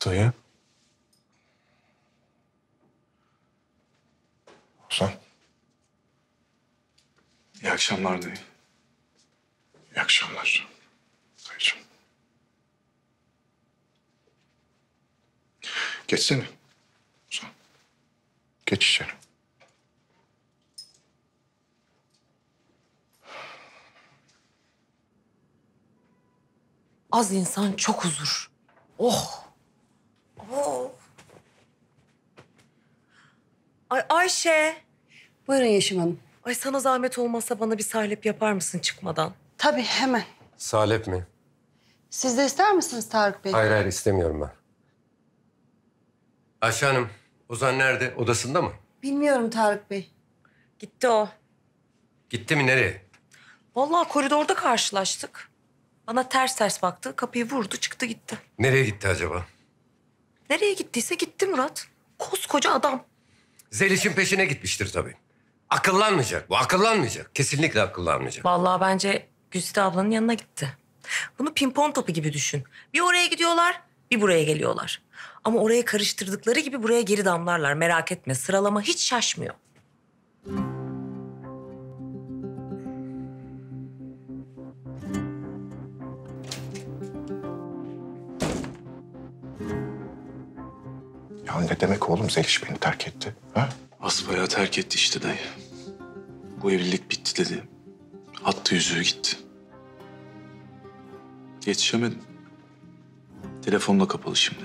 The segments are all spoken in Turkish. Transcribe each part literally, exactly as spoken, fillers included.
Dayı. Ozan. İyi akşamlar dayı. İyi akşamlar. Dayıcığım. Geçsene. Ozan. Geç içeri. Az insan çok huzur. Oh. Oh. Ay Ayşe. Buyurun Yeşim Hanım. Ay sana zahmet olmazsa bana bir salep yapar mısın çıkmadan? Tabii hemen. Salep mi? Siz de ister misiniz Tarık Bey? Hayır hayır istemiyorum ben. Ayşe Hanım, Ozan nerede? Odasında mı? Bilmiyorum Tarık Bey. Gitti o. Gitti mi nereye? Vallahi koridorda karşılaştık. Bana ters ters baktı, kapıyı vurdu, çıktı gitti. Nereye gitti acaba? Nereye gittiyse gitti Murat. Koskoca adam. Zeliş'in peşine gitmiştir tabii. Akıllanmayacak bu, akıllanmayacak. Kesinlikle akıllanmayacak. Vallahi bence Güzide ablanın yanına gitti. Bunu pimpon topu gibi düşün. Bir oraya gidiyorlar, bir buraya geliyorlar. Ama oraya karıştırdıkları gibi buraya geri damlarlar. Merak etme, sıralama hiç şaşmıyor. Ya ne demek oğlum Zeliş beni terk etti? Ha? Basbayağı terk etti işte dayı. Bu evlilik bitti dedi. Attı yüzüğü gitti. Yetişemedim. Telefon da kapalı şimdi.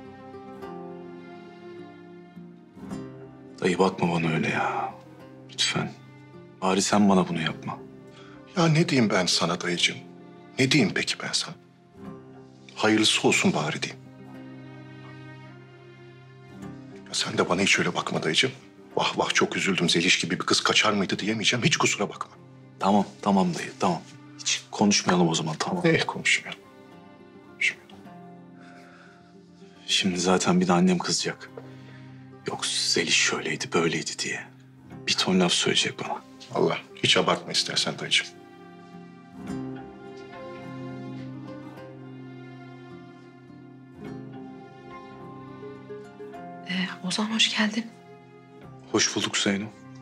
Dayı bakma bana öyle ya. Lütfen. Bari sen bana bunu yapma. Ya ne diyeyim ben sana dayıcığım? Ne diyeyim peki ben sana? Hayırlısı olsun bari diyeyim. Ya sen de bana hiç öyle bakma dayıcığım. Vah vah çok üzüldüm Zeliş gibi bir kız kaçar mıydı diyemeyeceğim. Hiç kusura bakma. Tamam, tamam dayı, tamam. Hiç konuşmayalım o zaman, tamam. Ne konuşmayalım. Konuşmayalım. Şimdi zaten bir de annem kızacak. Yok Zeliş şöyleydi, böyleydi diye. Bir ton laf söyleyecek bana. Allah hiç abartma istersen dayıcığım. Ee, Ozan hoş geldin. Hoş bulduk Zeyno.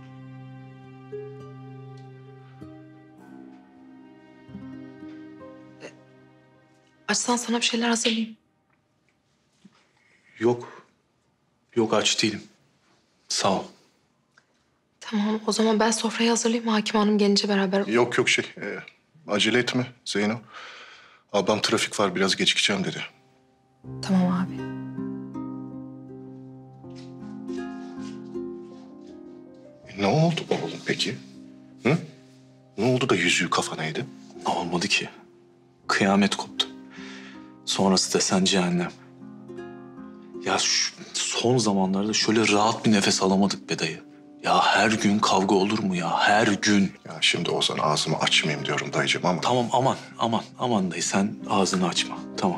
Açsan sana bir şeyler hazırlayayım. Yok. Yok aç değilim. Sağ ol. Tamam, o zaman ben sofrayı hazırlayayım. Hakim Hanım gelince beraber... Yok yok şey e, acele etme Zeyno. Ablam trafik var biraz gecikeceğim dedi. Tamam abi. E, ne oldu oğlum peki? Hı? Ne oldu da yüzüğü kafana yedi? Olmadı ki. Kıyamet koptu. Sonrası desen cehennem. Ya şu son zamanlarda şöyle rahat bir nefes alamadık be dayı. Ya her gün kavga olur mu ya? Her gün. Ya şimdi Ozan ağzımı açmayayım diyorum dayıcığım ama... Tamam aman aman aman dayı sen ağzını açma. Tamam.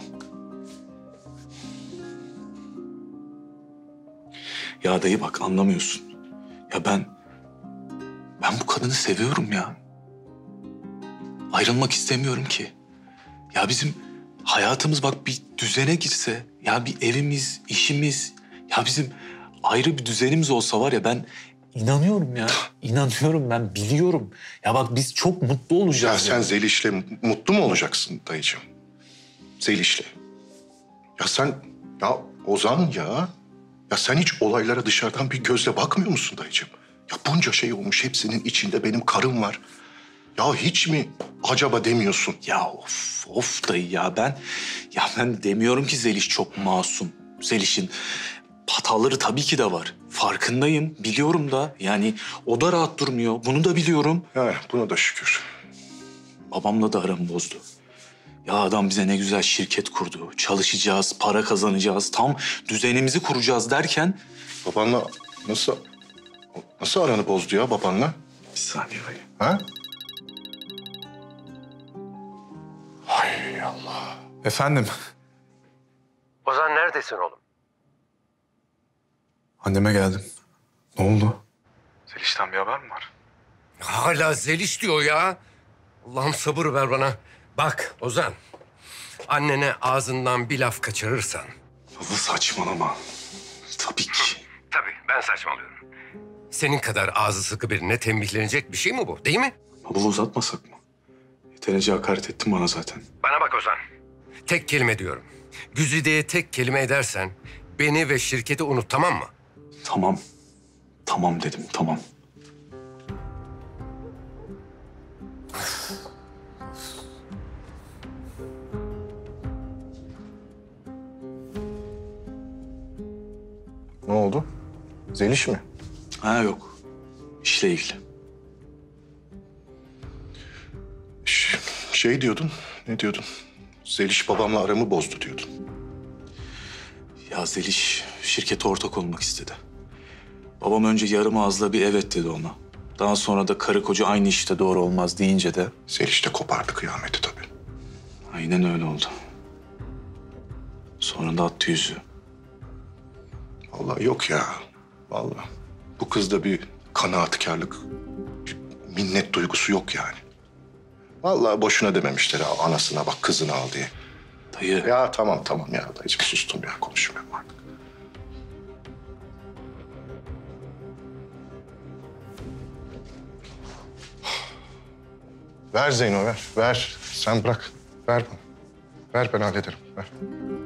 Ya dayı bak anlamıyorsun. Ya ben... Ben bu kadını seviyorum ya. Ayrılmak istemiyorum ki. Ya bizim hayatımız bak bir düzene girse... Ya bir evimiz, işimiz... Ya bizim ayrı bir düzenimiz olsa var ya ben... İnanıyorum ya. İnanıyorum ben biliyorum. Ya bak biz çok mutlu Ya olacağız. sen Zeliş'le mutlu mu olacaksın dayıcığım? Zeliş'le. Ya sen... Ya Ozan ya... Ya sen hiç olaylara dışarıdan bir gözle bakmıyor musun dayıcığım? Ya bunca şey olmuş hepsinin içinde benim karım var. Ya hiç mi acaba demiyorsun? Ya of of dayı ya ben... Ya ben demiyorum ki Zeliş çok masum. Zeliş'in hataları tabii ki de var. Farkındayım, biliyorum da. Yani o da rahat durmuyor. Bunu da biliyorum. Ha, buna da şükür. Babamla da aramı bozdu. Ya adam bize ne güzel şirket kurdu. Çalışacağız, para kazanacağız. Tam düzenimizi kuracağız derken... Babanla nasıl... Nasıl aranı bozdu ya babanla? Bir saniye dayı. Ha? Hay Allah. Efendim, Ozan neredesin oğlum? anneme geldim. Ne oldu? Zeliş'ten bir haber mi var? Hala Zeliş diyor ya. Allah'ım sabır ver bana. Bak Ozan, annene ağzından bir laf kaçırırsan... Baba saçmalama. Tabii ki. Tabii ben saçmalıyorum. Senin kadar ağzı sıkı birine tembihlenecek bir şey mi bu, değil mi? Baba uzatmasak mı? Yeterince hakaret ettin bana zaten. Bana bak Ozan. Tek kelime diyorum. Güzide'ye tek kelime edersen beni ve şirketi unut, tamam mı? Tamam. Tamam dedim, tamam. Ne oldu? Zeliş mi? Ha yok. İşle ilgili. Ş- şey diyordun, ne diyordun? Zeliş babamla aramı bozdu diyordun. Ya Zeliş şirkete ortak olmak istedi. Babam önce yarım ağızla bir evet dedi ona. Daha sonra da karı koca aynı işte doğru olmaz deyince de Zeliş de kopardı kıyameti tabii. aynen öyle oldu. Sonra da attı yüzüğü. Vallahi yok ya. Vallahi. Bu kızda bir kanaatkarlık, bir minnet duygusu yok yani. Vallahi boşuna dememişler ha, anasına bak kızını al diye. Dayı. Ya tamam tamam ya dayıcım sustum ya konuşmuyorum artık. Ver Zeyno ver. Ver. Sen bırak. Ver bana. Ver ben hallederim. Ver.